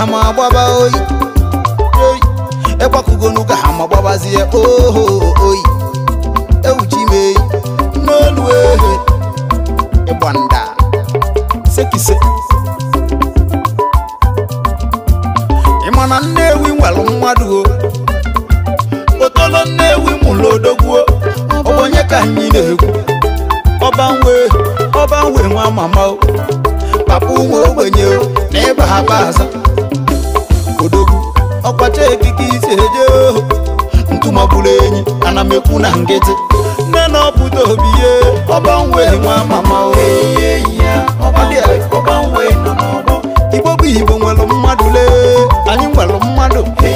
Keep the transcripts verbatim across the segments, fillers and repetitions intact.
hama baba oyi ekwa kugonu ka hama baba zie oh oyi ewuji me n'olu ehe ibanda sekise imana nnewi nwelu mmadu otolo nnewi mulodogwo obonye ka nyi na-egwu obanwe obanwe nwa mama o papu nwe ogbenye o n'ebe ha baza odogwu ọkwacha ekike isi eje o ntụmabụrụ enyi ana m ekwu na nkịtị nne na ọpụta obi ye obanwe nwa mama o obanwe nọ n'ọgbọ igbo bụ igbo nwere mmadụ lee anyị nwere mmadụ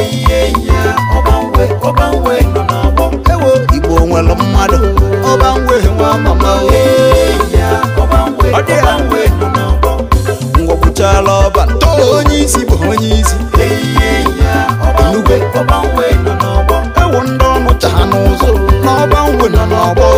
obanwe nọ n'ọgbọ ewo igbo nwere mmadụ obanwe nwa mama o ngwọpụchala ọba onye isi bụ onye isi ewu ndị ọnụ chaha n'ụzọ na ọbanwe nọ n'ọgbọ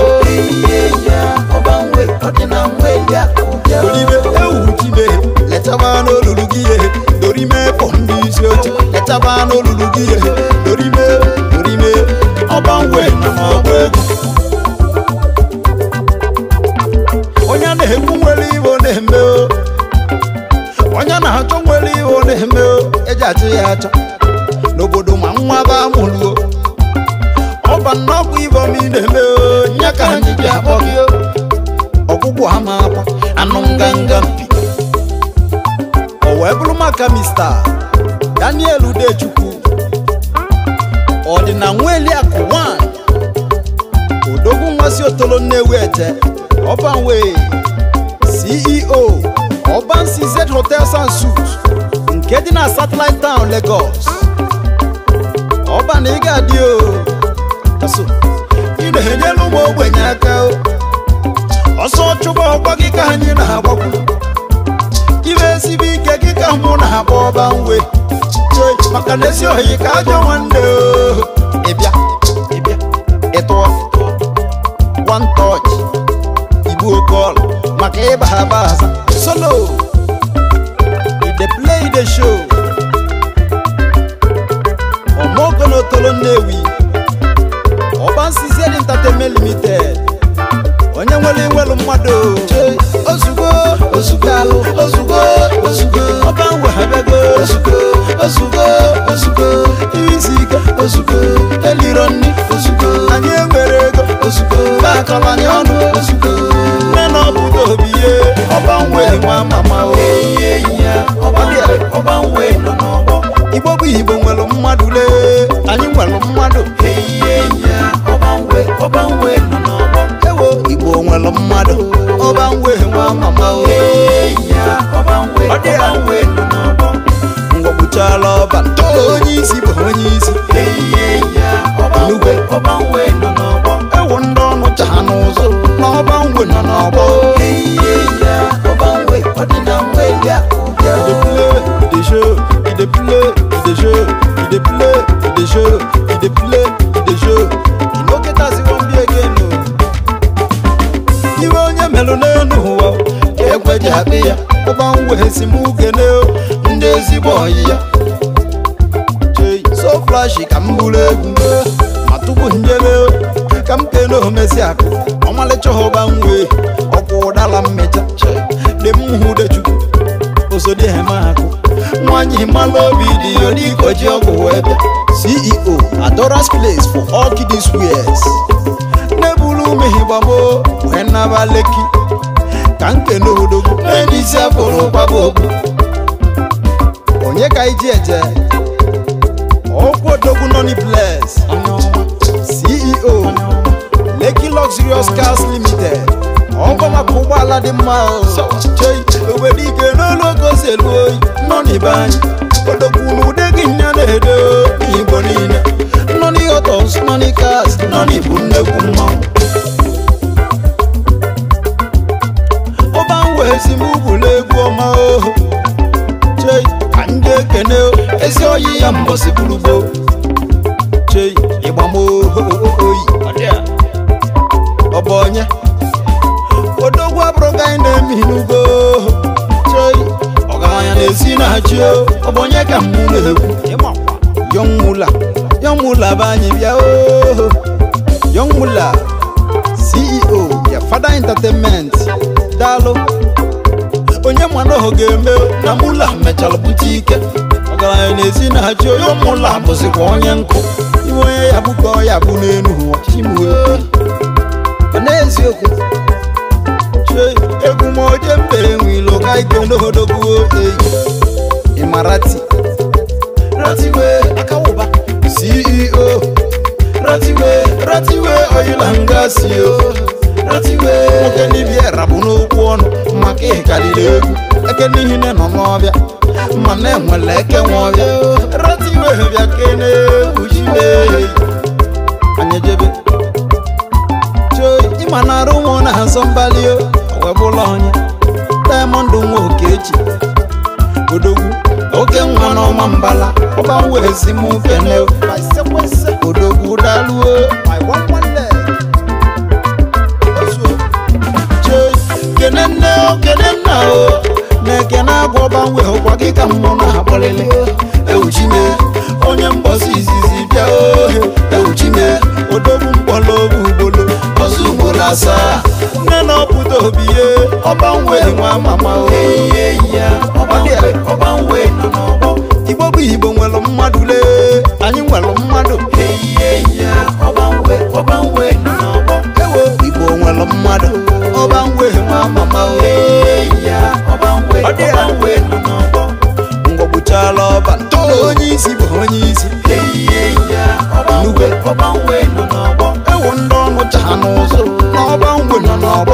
doribe ewu jibe letaba n'olulu gị ihe dorime pọ ndị isi oche letaba n'olulu gị ihe dorime dorime ọbanwe nọ n'ọgbọ egwu onye na-ekwu nwere ibo na-eme o onye na-achọ nwere ibo na-eme o eji achọ ya achọ n'obodo ma nwa ba mụluo ọba nnọkụ ibo m ị na-eme o nye ka anyị ji akpọ gị ọgwụgwụ ama akwa anụ nganga mpi o wee bụrụ maka Mr. Daniel Udechukwu ọdịna nweli akụ wan odogwu nwasị otolo nnewi ete Obanwe C E O Oban C Z Hotels and Suites nke dị na Satellite Town Lagos Oban ị ga-adị o kaso ị na-enyelu ụmụ ogbenye aka o ọsọ chụba ọkwa gị ka anyị na-agbakwu ibe esibe ike gị ka mụ na-agba Obanwe maka na esi ohi ka ajọ nwanne o ịbịa ịbịa ịtụọ one touch Igbo call maka ịba ha baza solo they play the show Omogono tolo nnewi Oban C Z Entertainment Limited onye nwere nwere mmadụ ozugbo ozugbo ozugbo ozugbo Obanwe habego ozugbo ozugbo ozugbo iziga ozugbo elironni ozugbo anyị enwere ego ozugbo bakọlanye ọnụ ozugbo nne na ọbụdo obi ye Obanwe nwa mama o Obanwe nọ n'ọgbọ igbo bụ igbo nwere mmadụ lee anyị nwere mmadụ Obanwe nọ n'ọgbọ ewo igbo nwere mmadụ Obanwe nwa mama o Obanwe nọ n'ọgbọ ngwọpụchala ọba onye isi bụ onye isi Obanwe nọ n'ọgbọ ewu ndị ọnụ chaha n'ụzọ na Obanwe nọ n'ọgbọ the show, the play, the show, the play, the show, the play, the show. You know get us won't be again. You want your melon who can't quite happy. Obanwe simugene, ndezi boy. So flashy, Kambule, Matubu Njele, Kamkeno Messiaco, Omalecho Obanwe, Okodala Meta, the Muhu de Chuku. So de hemako mwanyi malobi di yodi koji ogo webe C E O Adora's Place for all kiddies wears nebulu mehibamo wena baleki kanke no dogo eni se foro babobu onye ka iji eje okwo dogu noni bless C E O Lekki Luxurious Cars Limited Ogo makuba ala di mao Chey, owedi ke no logo seloi Noni bany Odokunu degi nyane hedo Ibo nine Noni autos, noni cars Noni bunne kumao Obanwe simubule guoma o Chey, kanje keneo Esi oyi ya mbosi bulubo Chey, ibamo oyi Obonye Odogwa broga ine minugo Chey Oganya nesi na-achị ọbọnye ka mụ na-ekwu Young Mula Young Mula banyị bịa ooo Young Mula C E O ya Fada Entertainment daalụ onye mmanụ ọhụ ga-eme na Mula mechara bute ike ọgaranya na-esi na-achị Young Mula bụzikwa onye nkụ iwe onye ya bụ ka ọ ya bụ n'elu ụwa chimuwe n'eziokwu egwu m oje mbe enwilo ka ike n'odogwu eyi Imarati Ratiwe akawụba C E O Ratiwe Ratiwe oyila ngasi o Ratiwe nwoke n'ibia rabụ n'okwu ọnụ maka ịkarịrị egwu eke n'ihine nọ n'ọbịa ma na-enwele eke nwaọbịa Ratiwe bịa kene uchibe anyị jebe choi ịma na arụ ụmụ na asọ mbali o webụla onye Diamond nwa Okechi odogwu oke nwa n'ọma mbala ọba wee si mụ kene odogwu daluo kene nne o kene nna o na-ekene agwa ọba wee ụkwa gị ka mmụ na-akpọlele ewuchime onye mbọsi izizi bịa ohe ewuchime odogwu mkpọrọ obu ugbolo ọzọ ugboro asaa nne na ọpụta obi ye ọba wee nwa mama ohe ọba wee nọ n'ọgbọ Igbo bụ Igbo nwere mmadụ lee anyị nwere mmadụ ewo Igbo nwere mmadụ ọba wee nwa mama ohe ngwọgbuchala ọba onye isi bụ onye isi ewo ndị ọnụ chaha n'ụzọ na ọba ngwe nọ n'ọgbọ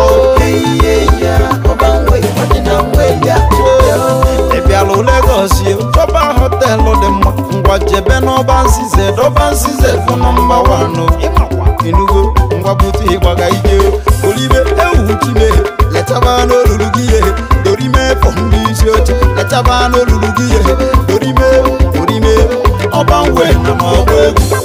ịbịalụ Lagos chọba họtelụ dị mma ngwa jebe n'ọba nsize dọba nsize fụ nọmba wanụ Enugu ngwa bute ịgbaga ije olibe ewu chime letaba n'olulu gị ihe dorime fọ ndị isi oche letaba n'olulu gị ihe dorime dorime ọba ngwe nọ n'ọgbọ egwu